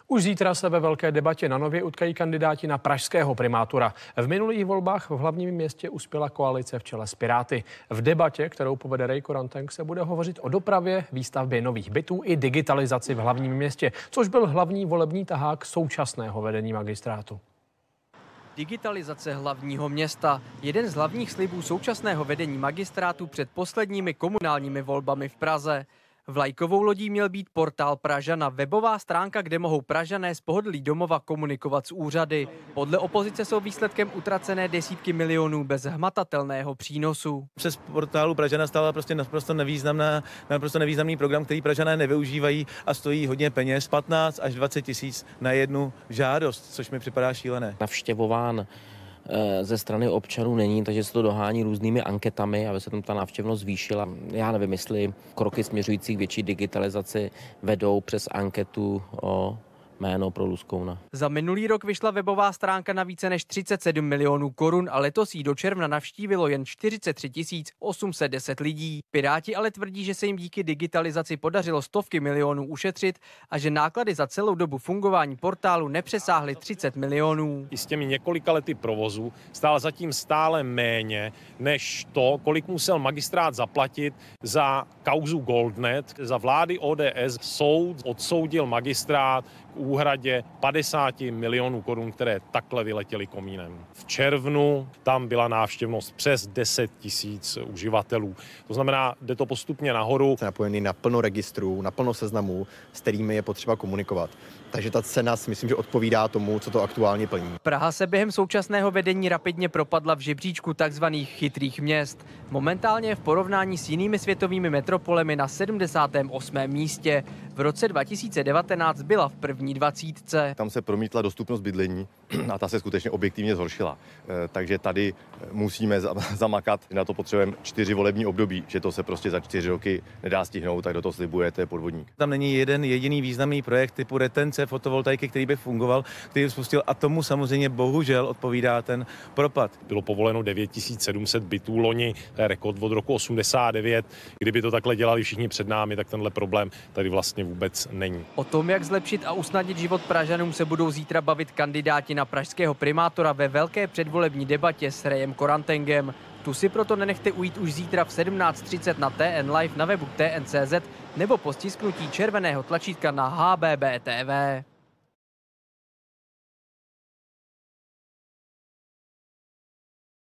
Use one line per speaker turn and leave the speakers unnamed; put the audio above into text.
Už zítra se ve velké debatě na Nově utkají kandidáti na pražského primátora. V minulých volbách v hlavním městě uspěla koalice v čele s Piráty. V debatě, kterou povede Ray Koranteng, se bude hovořit o dopravě, výstavbě nových bytů i digitalizaci v hlavním městě, což byl hlavní volební tahák současného vedení magistrátu.
Digitalizace hlavního města. Jeden z hlavních slibů současného vedení magistrátu před posledními komunálními volbami v Praze. Vlajkovou lodí měl být portál Pražana, webová stránka, kde mohou Pražané z pohodlí domova komunikovat s úřady. Podle opozice jsou výsledkem utracené desítky milionů bez hmatatelného přínosu.
Přes portálu Pražana stál prostě naprosto nevýznamný program, který Pražané nevyužívají a stojí hodně peněz, 15 až 20 tisíc na jednu žádost, což mi připadá šílené.
Navštěvován ze strany občanů není, takže se to dohání různými anketami, aby se tam ta návštěvnost zvýšila. Já nevím, jestli kroky směřující k větší digitalizaci vedou přes anketu o jméno pro Luskouna.
Za minulý rok vyšla webová stránka na více než 37 milionů korun a letos jí do června navštívilo jen 43 810 lidí. Piráti ale tvrdí, že se jim díky digitalizaci podařilo stovky milionů ušetřit a že náklady za celou dobu fungování portálu nepřesáhly 30 milionů.
I s těmi několika lety provozu stál zatím stále méně než to, kolik musel magistrát zaplatit za kauzu Goldnet. Za vlády ODS soud odsoudil magistrát k úhradě 50 milionů korun, které takhle vyletěly komínem. V červnu tam byla návštěvnost přes 10 000 uživatelů. To znamená, jde to postupně nahoru.
Jsem napojený na plno registrů, na plno seznamů, s kterými je potřeba komunikovat. Takže ta cena si myslím, že odpovídá tomu, co to aktuálně plní.
Praha se během současného vedení rapidně propadla v žebříčku takzvaných chytrých měst. Momentálně je v porovnání s jinými světovými metropolemi na 78. místě. V roce 2019 byla v první 20.
Tam se promítla dostupnost bydlení a ta se skutečně objektivně zhoršila. Takže tady musíme zamakat. Na to potřebujeme 4 volební období, že to se prostě za 4 roky nedá stihnout, tak do toho slibujete podvodník.
Tam není jeden jediný významný projekt typu retence fotovoltaiky, který by fungoval, který by spustil, a tomu samozřejmě bohužel odpovídá ten propad.
Bylo povoleno 9700 bytů loni, to je rekord od roku 89. Kdyby to takhle dělali všichni před námi, tak tenhle problém tady vlastně vůbec není.
O tom, jak zlepšit a usnadnit život Pražanům, se budou zítra bavit kandidáti na pražského primátora ve velké předvolební debatě s Rayem Korantengem. Tu si proto nenechte ujít už zítra v 17:30 na TN Live na webu TN.cz nebo po stisknutí červeného tlačítka na HBB TV.